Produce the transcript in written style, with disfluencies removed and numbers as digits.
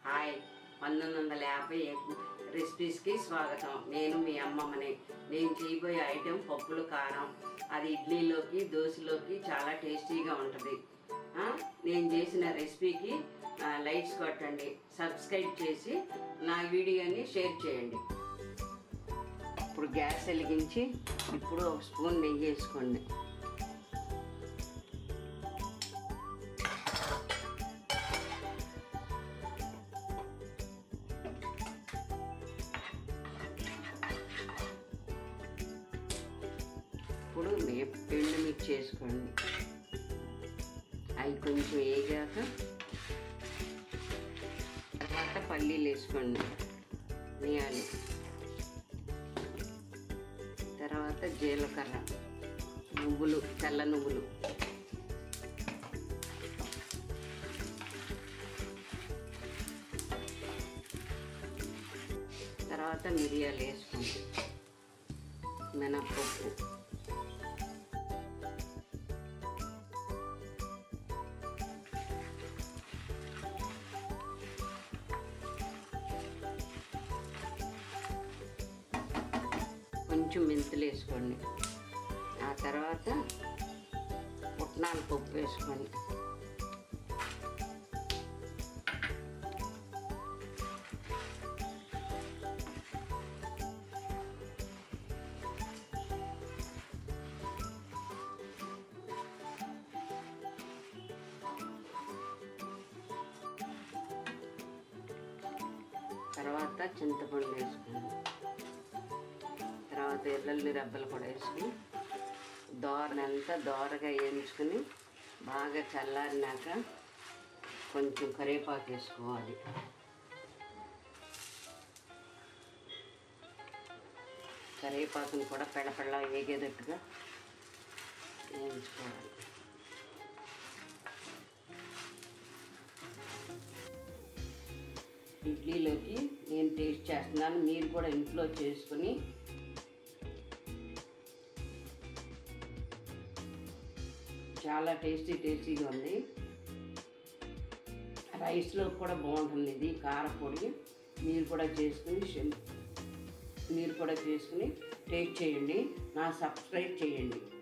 Hi 1950 రెసిపీస్కి స్వాగతం. నేను మీ అమ్మమ్మని. నేను చేయబోయే ఐటెం పప్పులు కారం. అది ఇడ్లీలోకి దోశలోకి చాలా టేస్టీగా ఉంటుంది. నేను చేసిన రెసిపీకి లైక్స్ కొట్టండి, సబ్స్క్రైబ్ చేసి నా వీడియోని షేర్ చేయండి. ఇప్పుడు గ్యాస్ వెలిగించి ఇప్పుడు ఒక స్పూన్ నెయ్యి వేసుకోండి. ఇప్పుడు ఎండు మిర్చి వేసుకోండి. అవి కొంచెం వేగాక తర్వాత పల్లీలు వేసుకోండి, వేయాలి. తర్వాత జీలకర్ర, నువ్వులు, తెల్ల నువ్వులు, తర్వాత మిరియాలు వేసుకోండి, మినప్పప్పు, కొంచెం మెంతులు వేసుకోండి. ఆ తర్వాత పుట్నాల పప్పు వేసుకోండి. తర్వాత చింతపండు వేసుకోండి. తర్వాత ఎల్లుల్లి రెబ్బలు కూడా వేసుకుని దోరనంతా దోరగా వేయించుకుని బాగా చల్లారినాక కొంచెం కరివేపాకు వేసుకోవాలి. కరివేపాకుని కూడా పెళ్ళ వేగేటట్టుగా వేయించుకోవాలి. ఇడ్లీలోకి నేను టేస్ట్ చేస్తున్నాను, మీరు కూడా ఇంట్లో చేసుకుని చాలా టేస్టీగా ఉంది. రైస్లో కూడా బాగుంటుంది. ఇది కారపొడి మీరు కూడా చేసుకుని టేస్ట్ చేయండి. నా సబ్స్క్రైబ్ చేయండి.